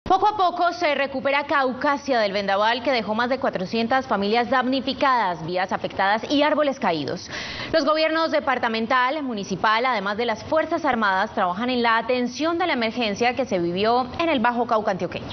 Poco a poco se recupera Caucasia del vendaval que dejó más de 400 familias damnificadas, vías afectadas y árboles caídos. Los gobiernos departamental, municipal, además de las Fuerzas Armadas, trabajan en la atención de la emergencia que se vivió en el Bajo Cauca antioqueño.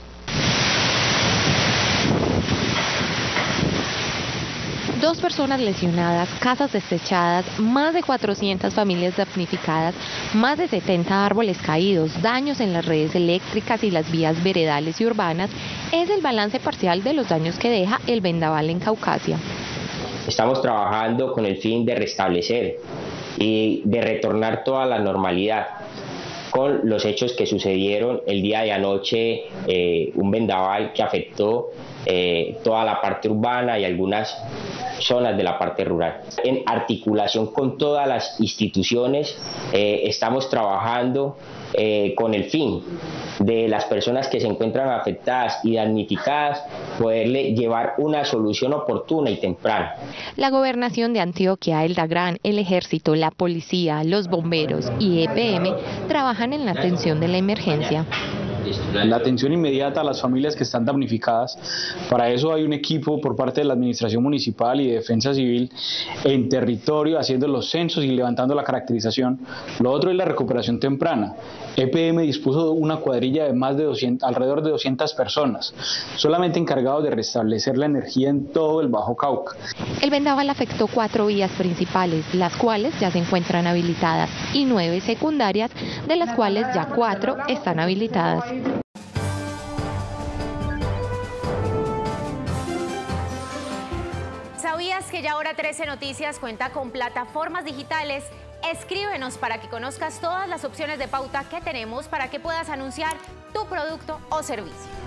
Dos personas lesionadas, casas desechadas, más de 400 familias damnificadas, más de 70 árboles caídos, daños en las redes eléctricas y las vías veredales y urbanas, es el balance parcial de los daños que deja el vendaval en Caucasia. Estamos trabajando con el fin de restablecer y de retornar toda la normalidad con los hechos que sucedieron el día de anoche, un vendaval que afectó toda la parte urbana y algunas zonas de la parte rural. En articulación con todas las instituciones estamos trabajando con el fin de las personas que se encuentran afectadas y damnificadas poderle llevar una solución oportuna y temprana. La Gobernación de Antioquia, el DAGRAN, el Ejército, la Policía, los bomberos y EPM trabajan en la atención de la emergencia. La atención inmediata a las familias que están damnificadas. Para eso hay un equipo por parte de la Administración Municipal y de Defensa Civil en territorio haciendo los censos y levantando la caracterización. Lo otro es la recuperación temprana. EPM dispuso una cuadrilla de más de alrededor de 200 personas, solamente encargados de restablecer la energía en todo el Bajo Cauca. El vendaval afectó 4 vías principales, las cuales ya se encuentran habilitadas, y 9 secundarias, de las cuales ya 4 están habilitadas. ¿Sabías que ya ahora 13 Noticias cuenta con plataformas digitales? Escríbenos para que conozcas todas las opciones de pauta que tenemos para que puedas anunciar tu producto o servicio.